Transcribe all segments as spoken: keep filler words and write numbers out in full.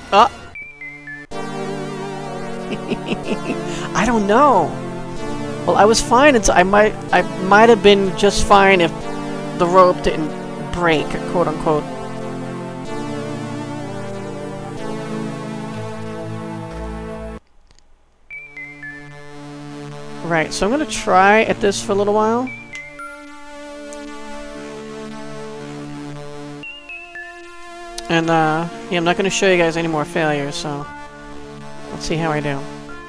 Uh. I don't know. Well, I was fine until I might I might have been just fine if the rope didn't break, quote unquote. Right, so I'm gonna try at this for a little while. And uh yeah, I'm not gonna show you guys any more failures, so let's see how I do.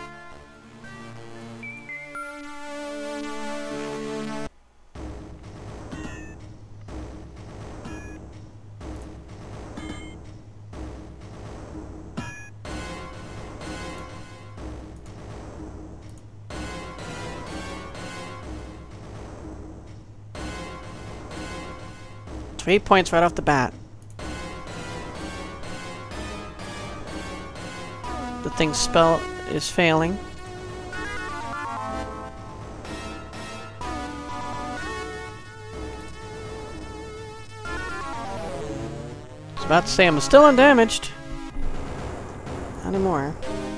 Three points right off the bat. The thing's spell is failing. I was about to say I'm still undamaged. Not anymore.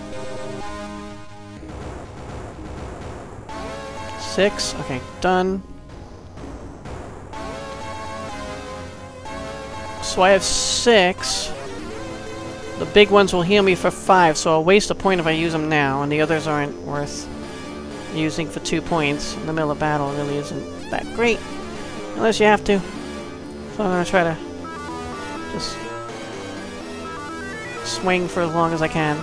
Six. Okay, done. So I have six. The big ones will heal me for five, so I'll waste a point if I use them now, and the others aren't worth using for two points in the middle of battle. It really isn't that great, unless you have to. So I'm gonna try to just swing for as long as I can.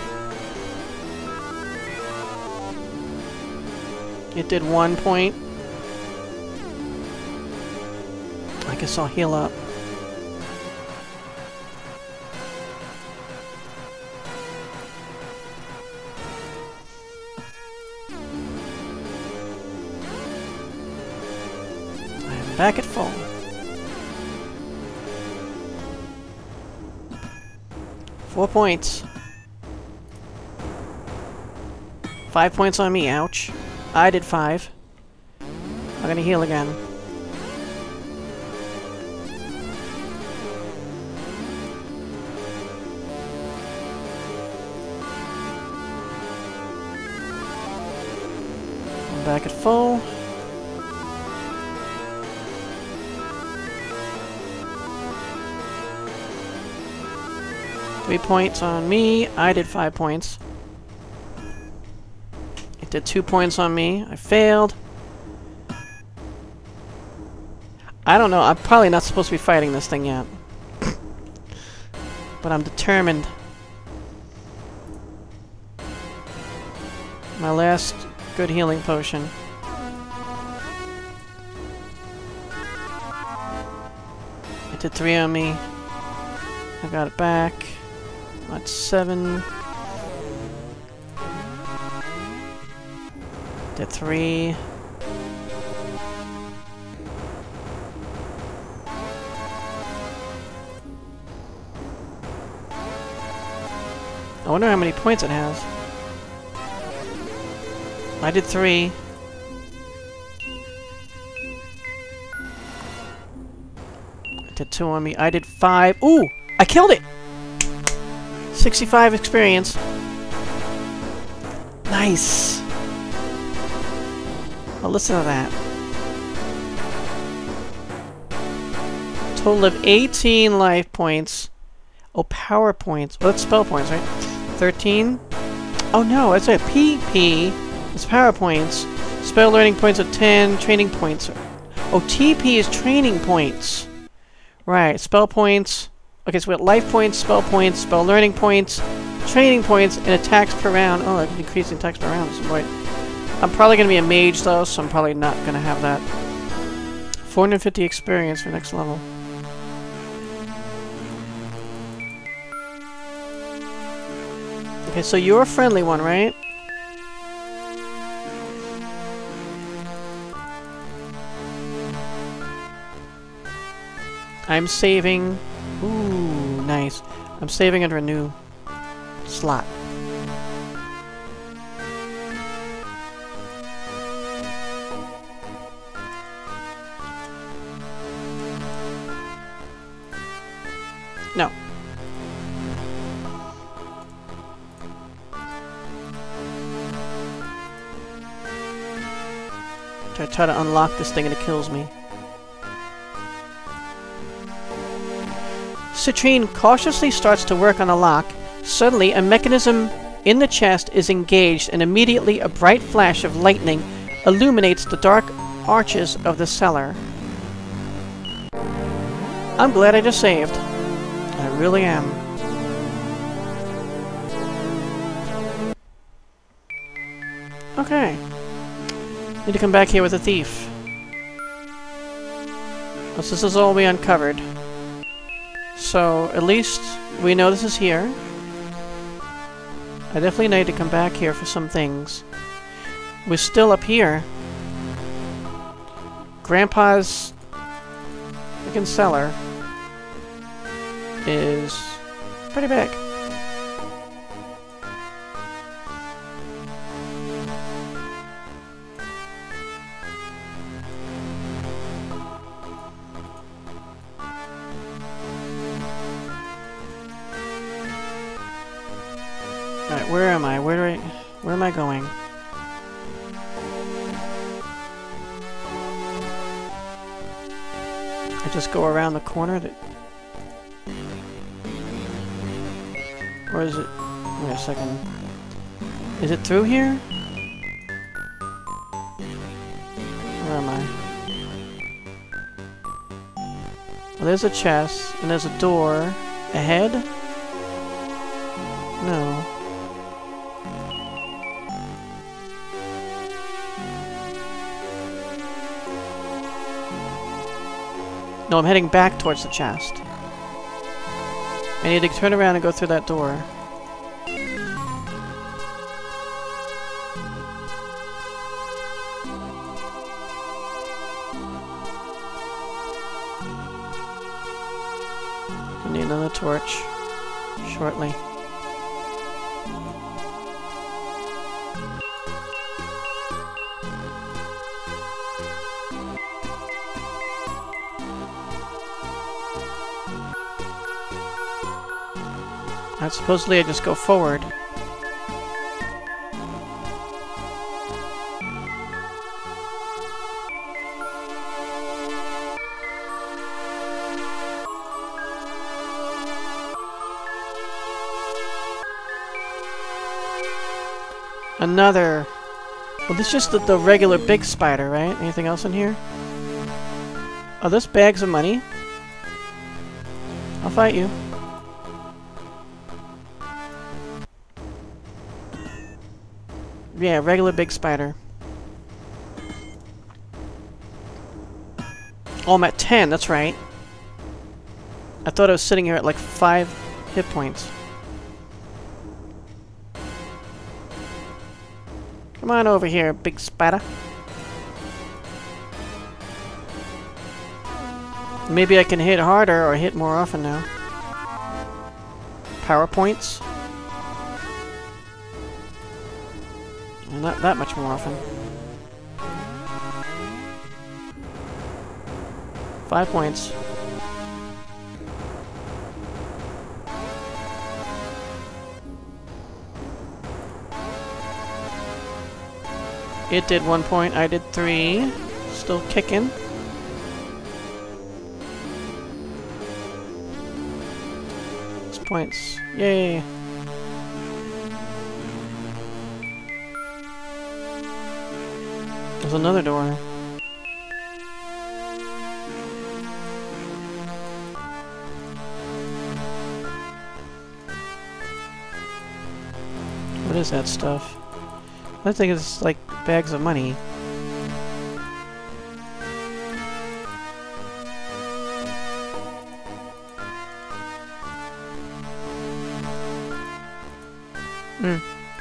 It did one point. I guess I'll heal up. Back at full. Four points. Five points on me, ouch. I did five. I'm gonna heal again. I'm back at full. Three points on me. I did five points. It did two points on me. I failed. I don't know. I'm probably not supposed to be fighting this thing yet. But I'm determined. My last good healing potion. It did three on me. I got it back. That's seven. Did three. I wonder how many points it has. I did three. It did two on me. I did five. Ooh! I killed it! sixty-five experience. Nice! Well, listen to that. Total of eighteen life points. Oh, power points. Oh, that's spell points, right? thirteen. Oh no, that's a P P. It's power points. Spell learning points of ten. Training points. Oh, T P is training points. Right, spell points. Okay, so we got life points, spell points, spell learning points, training points, and attacks per round. Oh, I'm increasing attacks per round. So right. I'm probably going to be a mage, though, so I'm probably not going to have that. four hundred fifty experience for next level. Okay, so you're a friendly one, right? I'm saving... Ooh, nice. I'm saving under a new slot. No. I try to unlock this thing and it kills me. Citrine cautiously starts to work on the lock. Suddenly, a mechanism in the chest is engaged, and immediately a bright flash of lightning illuminates the dark arches of the cellar. I'm glad I just saved. I really am. Okay. Need to come back here with a thief. Well, this is all we uncovered. So, at least we know this is here. I definitely need to come back here for some things. We're still up here. Grandpa's freaking cellar is pretty big. Alright, where am I? Where do I... Where am I going? I just go around the corner that... Or is it... Wait a second. Is it through here? Where am I? Well, there's a chest, and there's a door. Ahead? No. No, I'm heading back towards the chest. I need to turn around and go through that door. I need another torch shortly. And supposedly I just go forward. Another... Well, this is just the, the regular big spider, right? Anything else in here? Oh, this bags of money. I'll fight you. Yeah, regular big spider. Oh, I'm at ten, that's right. I thought I was sitting here at like five hit points. Come on over here, big spider. Maybe I can hit harder or hit more often now. Power points. Not that much more often. Five points. It did one point, I did three. Still kicking. Six points. Yay! There's another door. What is that stuff? I think it's like bags of money. Hmm.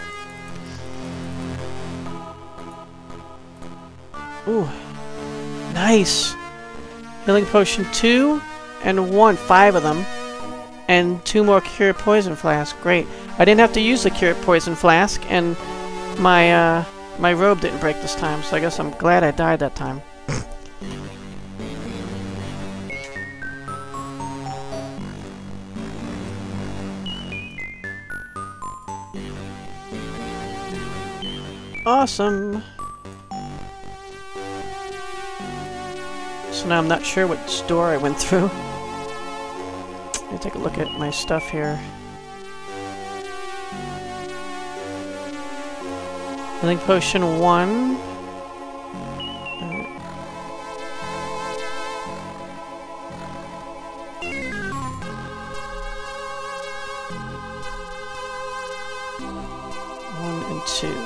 Ooh. Nice! Healing potion two and one. Five of them. And two more cure poison flasks. Great. I didn't have to use the cure poison flask, and my, uh, my robe didn't break this time, so I guess I'm glad I died that time. Awesome! So now I'm not sure which door I went through. Let me take a look at my stuff here. Healing potion one. One and two.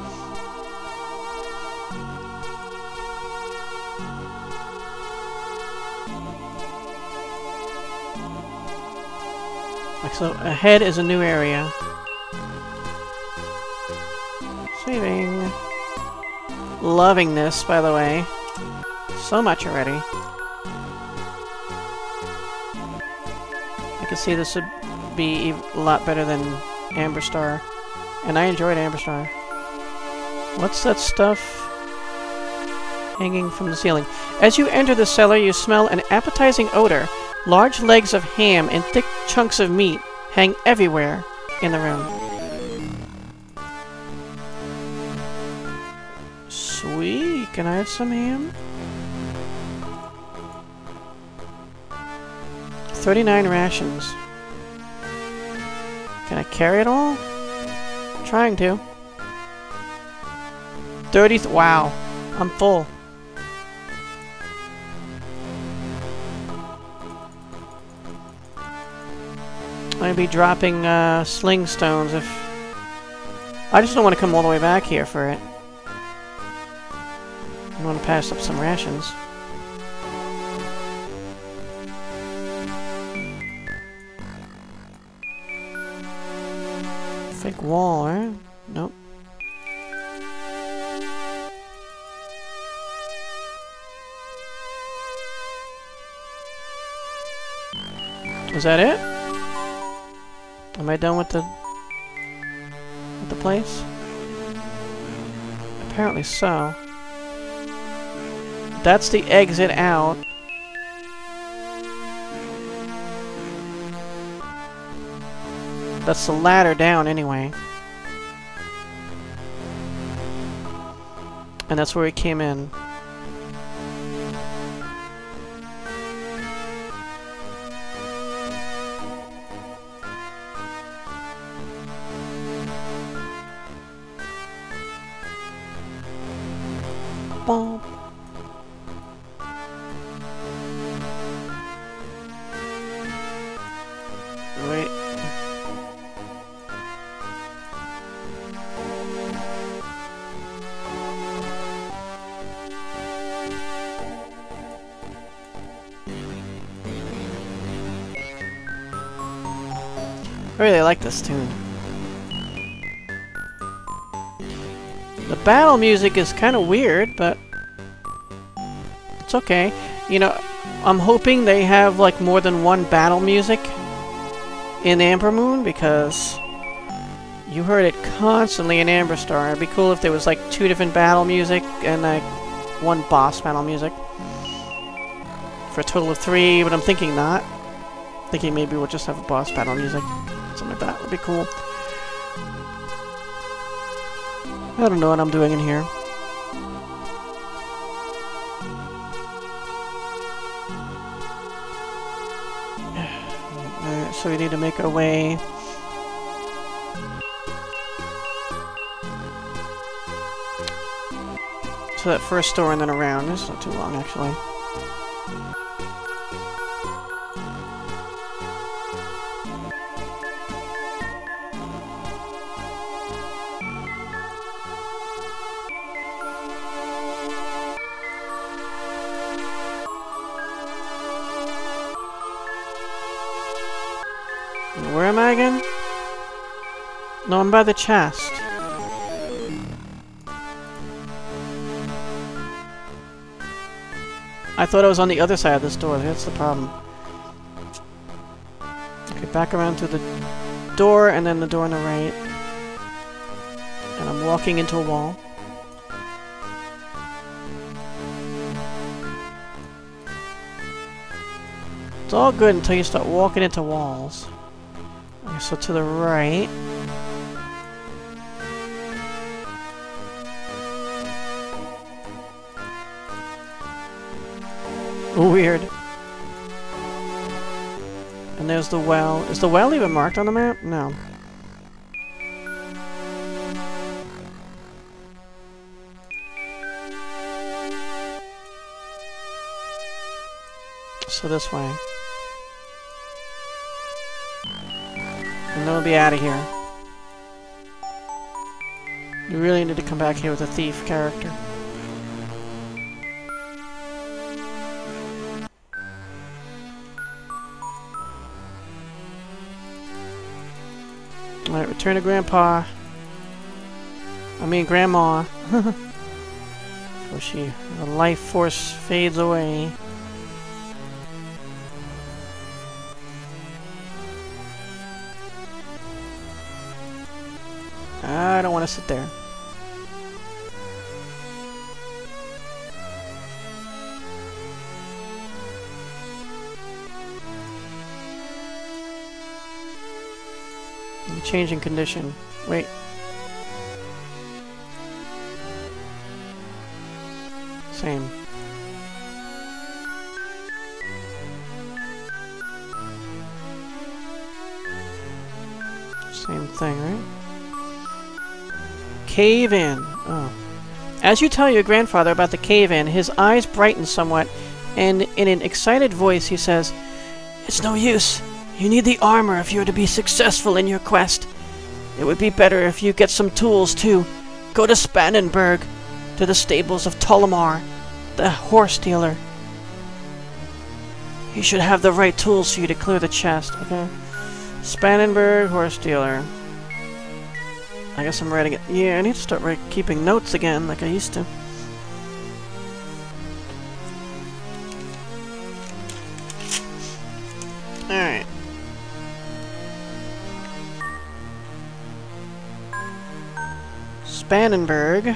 So ahead is a new area. Saving. Loving this, by the way. So much already. I can see this would be a lot better than Amber Star. And I enjoyed Amber Star. What's that stuff hanging from the ceiling? As you enter the cellar, you smell an appetizing odor. Large legs of ham and thick chunks of meat hang everywhere in the room. Sweet. Can I have some ham? thirty-nine rations. Can I carry it all? I'm trying to. thirty. Th wow. I'm full. I'd be dropping uh, sling stones if... I just don't want to come all the way back here for it. I want to pass up some rations. Fake wall, right? Nope. Is that it? Am I done with the with the place? Apparently so. That's the exit out. That's the ladder down anyway. And that's where we came in. Boom. Wait. I really like this tune. The battle music is kind of weird, but it's okay. You know, I'm hoping they have like more than one battle music in Ambermoon, because you heard it constantly in Amber Star. It'd be cool if there was like two different battle music and like one boss battle music for a total of three, but I'm thinking not. Thinking maybe we'll just have a boss battle music. Something like that would be cool. I don't know what I'm doing in here. Alright, so we need to make our way to that first door and then around. This is not too long, actually. Where am I again? No, I'm by the chest. I thought I was on the other side of this door. That's the problem. Okay, back around to the door and then the door on the right. And I'm walking into a wall. It's all good until you start walking into walls. Okay, so to the right. Weird. And there's the well. Is the well even marked on the map? No. So this way. And then we'll be out of here. You really need to come back here with a thief character. Alright, return to Grandpa. I mean Grandma. Before she, the life force fades away. I don't want to sit there. Changing condition. Wait. Same. Same thing, right? Cave in. Oh. As you tell your grandfather about the cave in, his eyes brighten somewhat, and in an excited voice he says, "It's no use. You need the armor if you're to be successful in your quest. It would be better if you get some tools, too. Go to Spannenberg, to the stables of Tolomar, the horse dealer. He should have the right tools for you to clear the chest." Okay. Spannenberg, horse dealer. I guess I'm writing it. Yeah, I need to start write, keeping notes again like I used to. Alright. Spannenberg.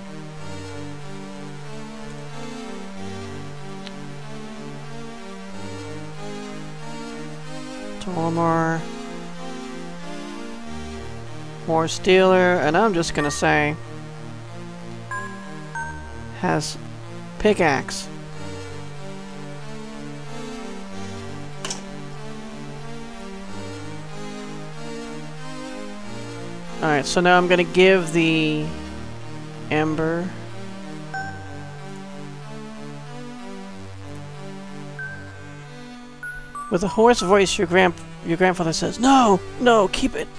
Tolomar. Horse dealer, and I'm just gonna say has pickaxe. Alright, so now I'm gonna give the Amber with a hoarse voice. Your grand your grandfather says, "No, no, keep it.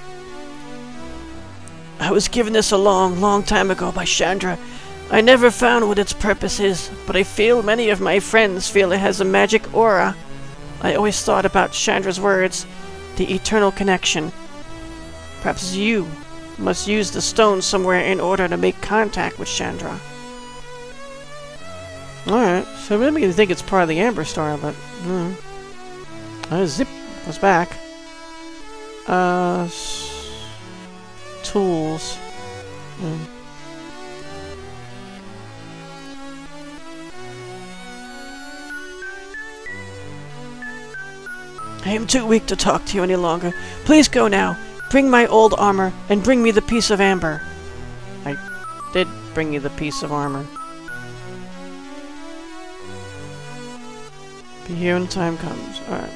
I was given this a long, long time ago by Chandra. I never found what its purpose is, but I feel many of my friends feel it has a magic aura. I always thought about Chandra's words, the eternal connection. Perhaps you must use the stone somewhere in order to make contact with Chandra." Alright, so maybe you think it's part of the Amber Star, but... Hmm. Uh, zip! Goes back. Uh... Tools. Mm. I am too weak to talk to you any longer. Please go now. Bring my old armor and bring me the piece of amber. I did bring you the piece of armor. Be here when time comes. Alright.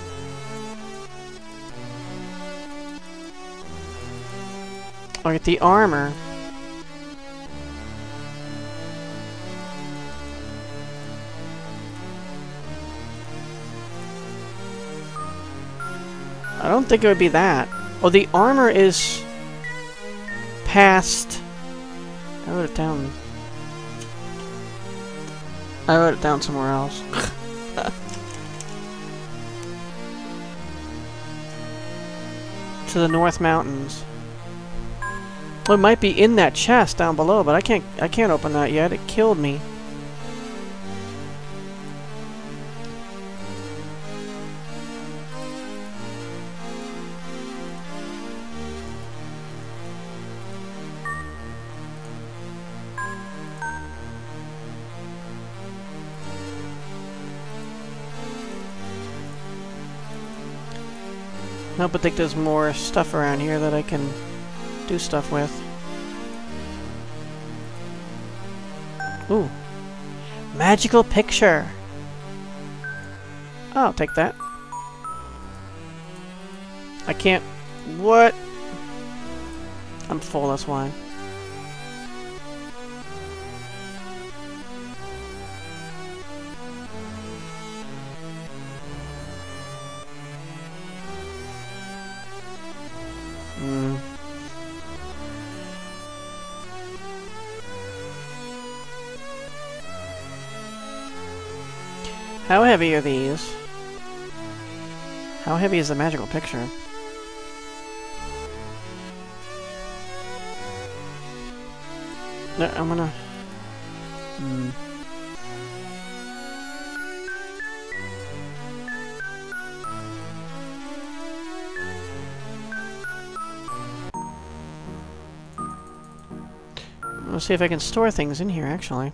I'll get the armor. I don't think it would be that. Oh, the armor is past... I wrote it down. I wrote it down somewhere else. To the North Mountains. Well, it might be in that chest down below, but I can't I can't open that yet. It killed me. No, but I think there's more stuff around here that I can do stuff with. Ooh. Magical picture. I'll take that. I can't... What? I'm full, that's why. Hmm. How heavy are these? How heavy is the magical picture? No, I'm gonna... Hmm. Let's see if I can store things in here, actually.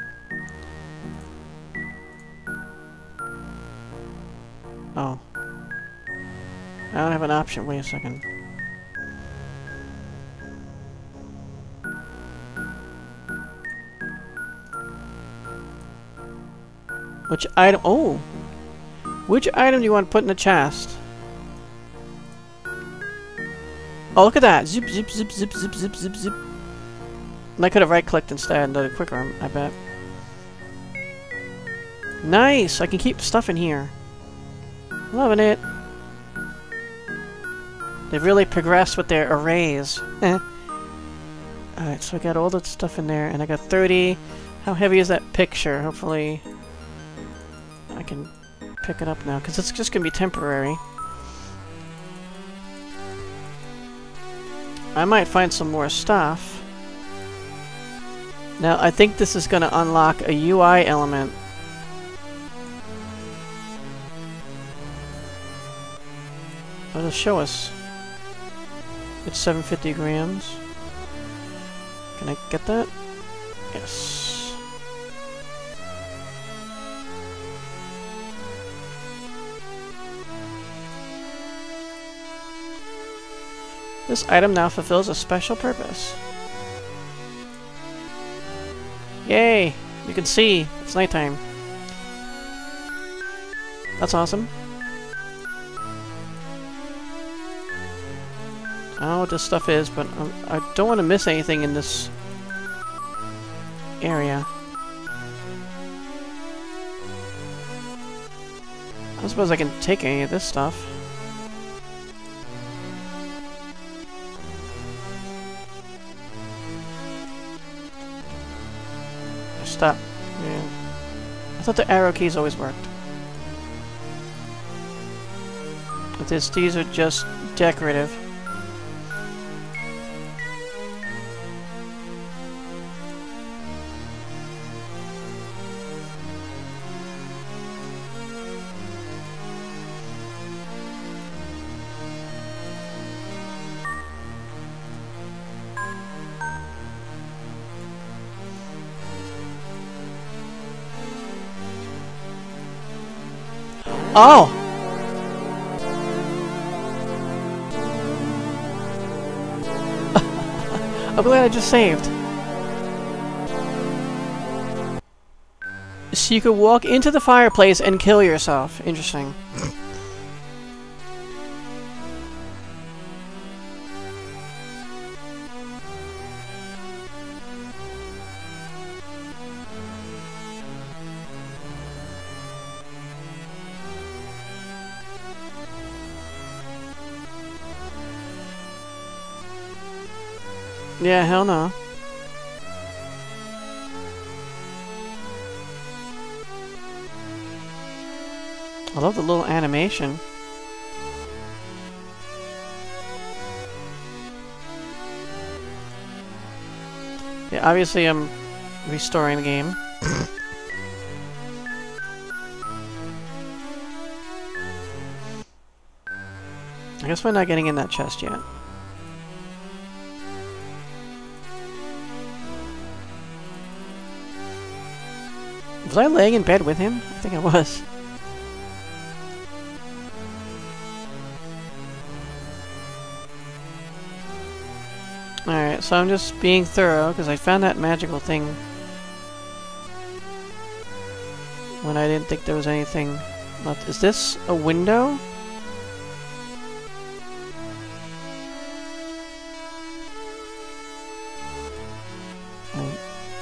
Oh. I don't have an option. Wait a second. Which item? Oh! Which item do you want to put in the chest? Oh, look at that! Zip, zip, zip, zip, zip, zip, zip, zip. And I could have right-clicked instead and done it quicker, I bet. Nice! I can keep stuff in here. Loving it. They've really progressed with their arrays. Alright, so I got all that stuff in there, and I got thirty. How heavy is that picture? Hopefully I can pick it up now, because it's just going to be temporary. I might find some more stuff. Now, I think this is going to unlock a U I element. It'll show us. It's seven hundred fifty grams. Can I get that? Yes. This item now fulfills a special purpose. Yay! You can see. It's nighttime. That's awesome. I don't know what this stuff is, but um, I don't want to miss anything in this area. I don't suppose I can take any of this stuff. Stop. Yeah. I thought the arrow keys always worked. But this, these are just decorative. Oh! I'm glad I just saved. So you could walk into the fireplace and kill yourself. Interesting. Yeah, hell no. I love the little animation. Yeah, obviously I'm restoring the game. I guess we're not getting in that chest yet. Was I laying in bed with him? I think I was. Alright, so I'm just being thorough, because I found that magical thing when I didn't think there was anything Left. Is this a window? Oh.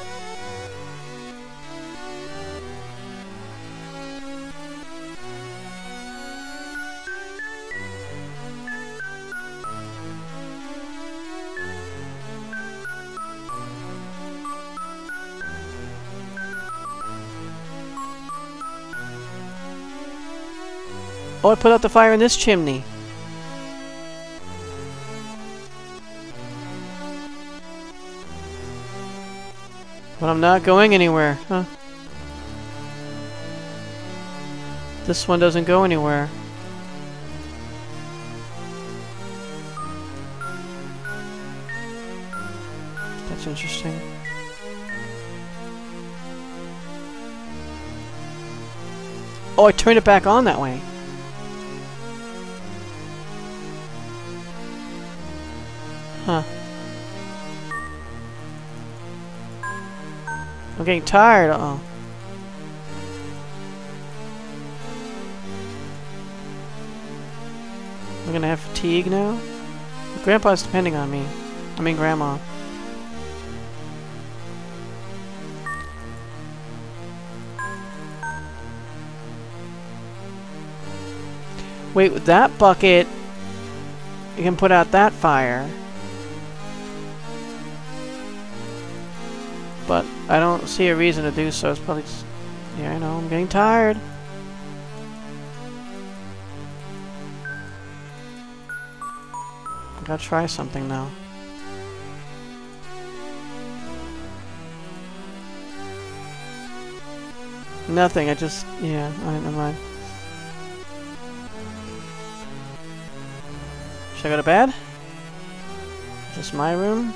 Oh, I put out the fire in this chimney. But I'm not going anywhere, huh? This one doesn't go anywhere. That's interesting. Oh, I turned it back on that way. Huh. I'm getting tired. Uh oh. I'm gonna have fatigue now. Grandpa's depending on me. I mean, Grandma. Wait, with that bucket, you can put out that fire. But I don't see a reason to do so. It's probably just... Yeah, I know. I'm getting tired. I gotta try something now. Nothing. I just... Yeah. Alright, never mind. Should I go to bed? Is this my room?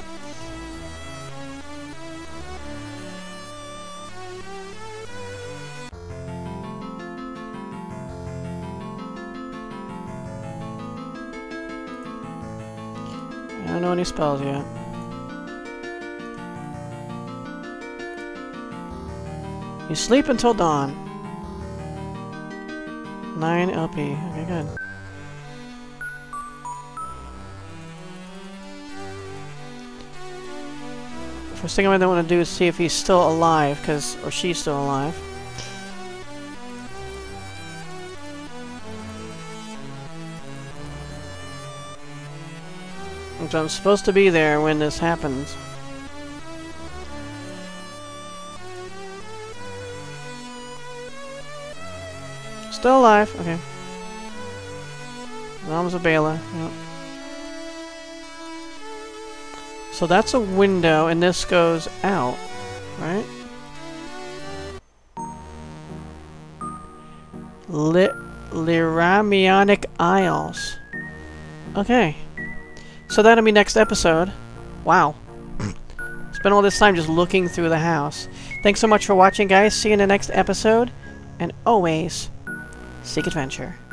I don't know any spells yet. You sleep until dawn. nine L P. Okay, good. First thing I might want to do is see if he's still alive, cause or she's still alive. So I'm supposed to be there when this happens. Still alive. Okay. Mom's a Bela. Yep. So that's a window, and this goes out, right? Ly Lyramionic Isles. Okay. So that'll be next episode. Wow. Spent all this time just looking through the house. Thanks so much for watching, guys. See you in the next episode. And always, seek adventure.